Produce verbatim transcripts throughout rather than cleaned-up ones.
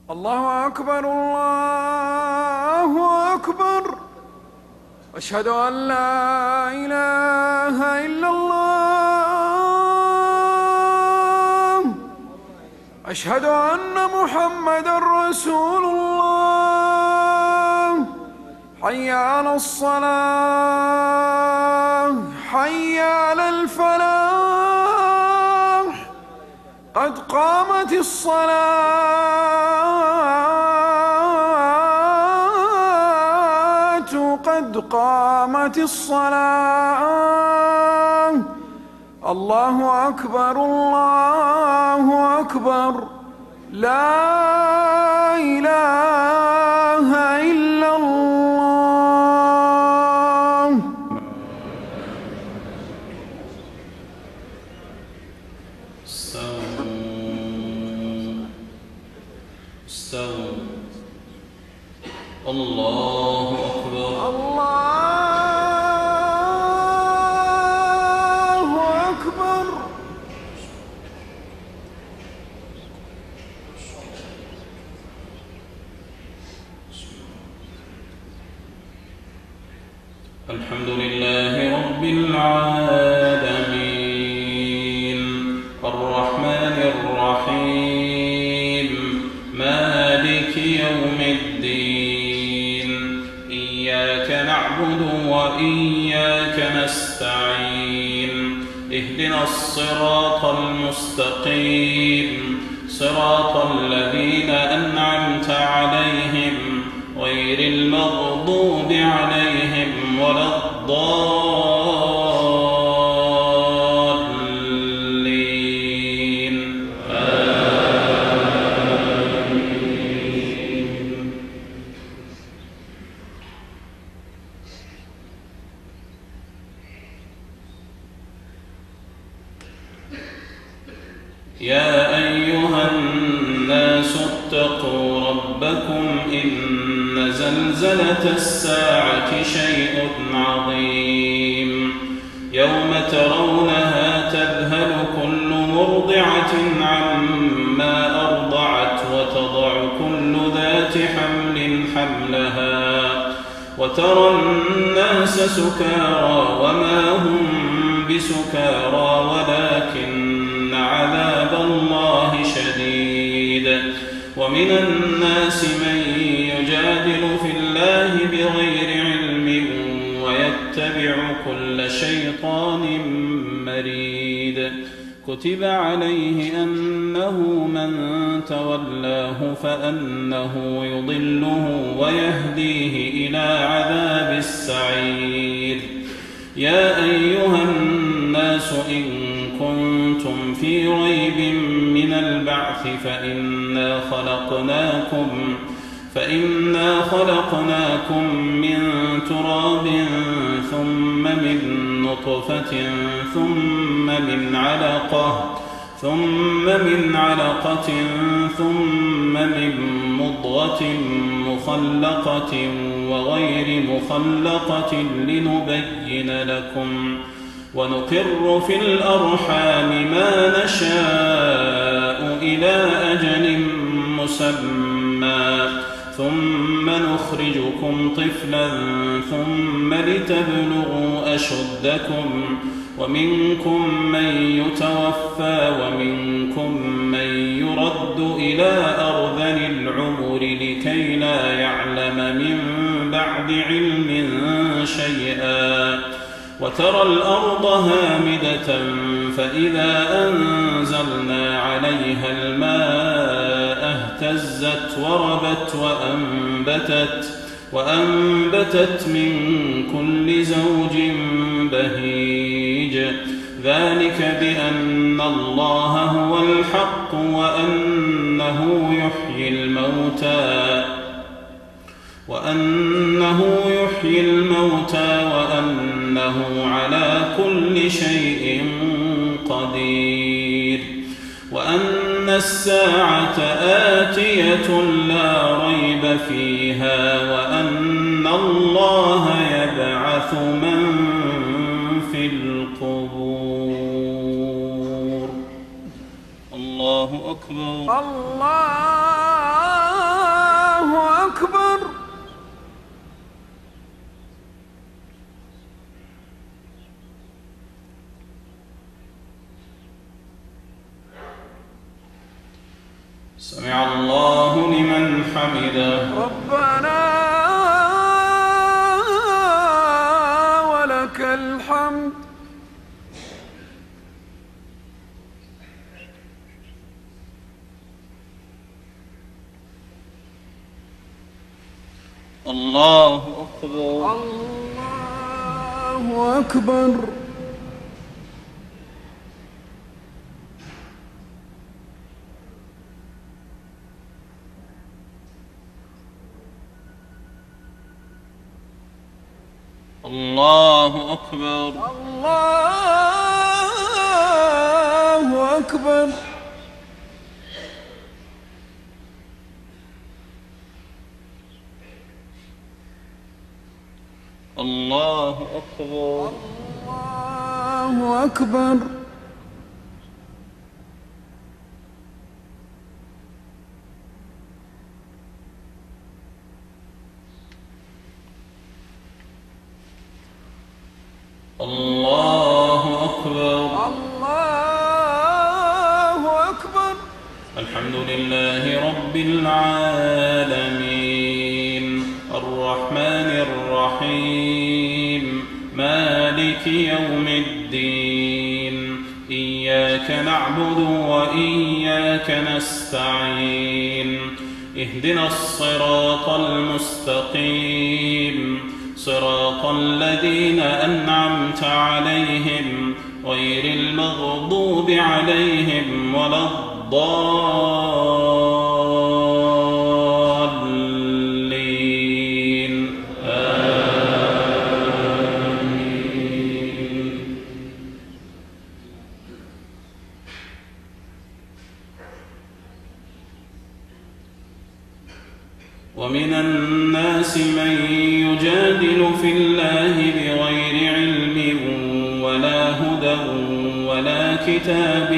الله أكبر الله أكبر. أشهد أن لا إله إلا الله. أشهد أن محمدًا رسول الله. حي على الصلاة، حي على الفلاح، قد قامت الصلاة، قد قامت الصلاة. الله أكبر الله أكبر. لا إله إلا الله. استووا استووا. الله أكبر الله أكبر. الحمد لله رب العالمين الرحمن الرحيم مالك يوم الدين. إياك نعبد وإياك نستعين. اهدنا الصراط المستقيم صراط الذين أنعمت عليهم غير المغضوب عليهم ولا الضالين. آمين. يا أيها الناس اتقوا ربكم إن زلزلة الساعة شيء عظيم. يوم ترونها تذهل كل مرضعة عما أرضعت وتضع كل ذات حمل حملها وترى الناس سكارى وما هم بسكارى ولكن عذاب الله شديد. ومن الناس من يجادل في الله بغير علم ويتبع كل شيطان مريد. كتب عليه أنه من تولاه فأنه يضله ويهديه إلى عذاب السعير. يا أيها الناس إن كنتم في ريب من البعث فإنا خلقناكم فإنا خلقناكم من تراب ثم من نطفة ثم من علقة ثم من علقة ثم من مضغة مخلقة وغير مخلقة لنبين لكم ونقر في الأرحام ما نشاء إلى أجل مسمى ثم نخرجكم طفلا ثم لتبلغوا أشدكم ومنكم من يتوفى ومنكم من يرد إلى أرذل العمر لكي لا يعلم من بعد علم شيئا. وترى الأرض هامدة فإذا أنزلنا عليها الماء اهتزت وربت وأنبتت, وأنبتت من كل زوج بهيج. ذلك بأن الله هو الحق وأنه يحيي الموتى وأنه يحيي الموتى وأنه على كل شيء قدير. وأن الساعة آتية لا ريب فيها وأن الله يبعث من في القبور. الله أكبر. الله أكبر. سمع الله لمن حمده. ربنا ولك الحمد. الله أكبر. الله أكبر. الله أكبر. الله أكبر. الله أكبر. الله أكبر. الله أكبر. الله أكبر. الحمد لله رب العالمين الرحمن الرحيم مالك يوم الدين إياك نعبد وإياك نستعين اهدنا الصراط المستقيم صراط الذين أنعمت عليهم غير المغضوب عليهم ولا الضالين آمين. ومن الناس من يجادل في الله بغير علم ولا هدى ولا كتاب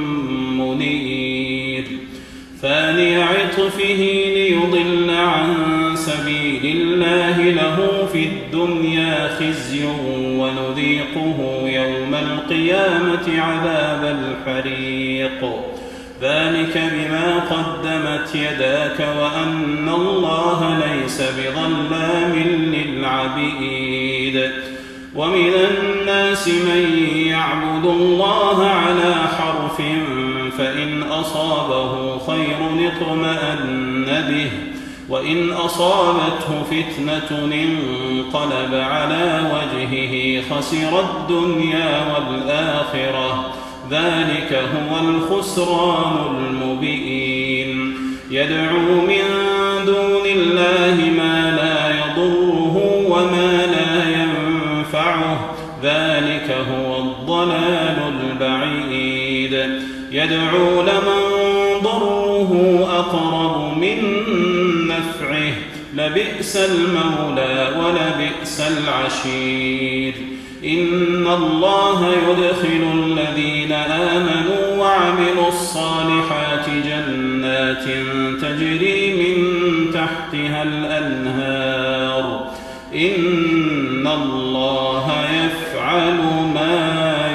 منير ثاني عطفه ليضل عن سبيل الله له في الدنيا خزي ونذيقه يوم القيامة عذاب الحريق ذلك بما قدمت يداك وأن الله ليس بظلام للعبيد. ومن الناس من يعبد الله على حرف فإن أصابه خير اطمأن به وإن أصابته فتنة انقلب على وجهه خسر الدنيا والآخرة ذلك هو الخسران المبين. يدعو من دون الله ما لا يضره وما لا ينفعه ذلك هو الضلال البعيد. يدعو لمن ضره أقرب من نفعه لبئس المولى ولبئس العشير. إن الله يدخل الذين آمنوا وعملوا الصالحات جنات تجري من تحتها الأنهار إن الله يفعل ما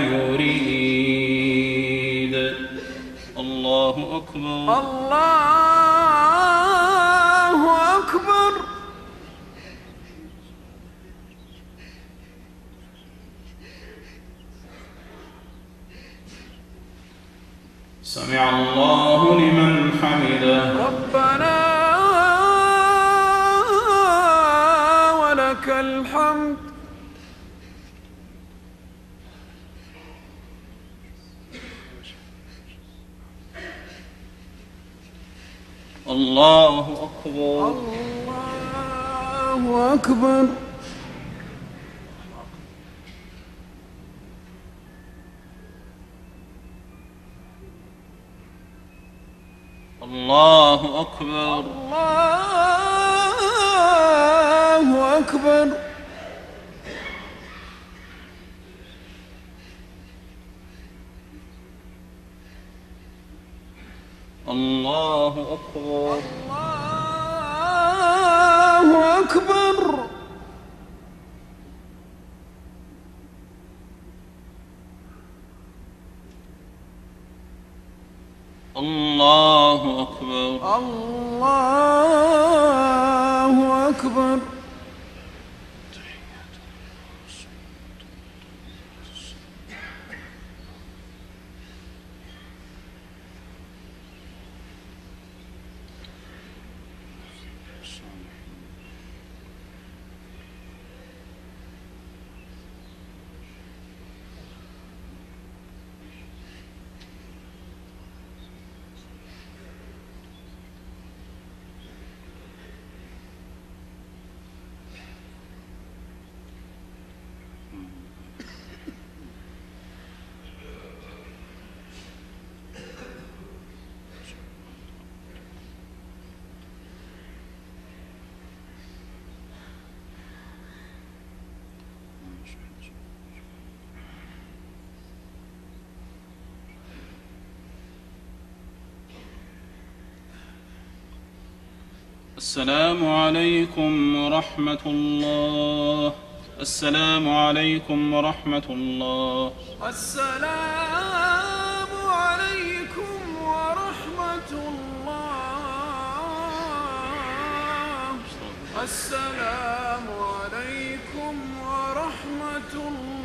يريد. الله أكبر. الله أكبر. سمع الله لمن حمده. ربنا ولك الحمد. الله أكبر. الله أكبر. الله أكبر. الله أكبر. الله أكبر. الله الله أكبر. الله أكبر. السلام عليكم ورحمة الله. السلام عليكم ورحمة الله. السلام عليكم ورحمة الله. السلام عليكم ورحمة الله.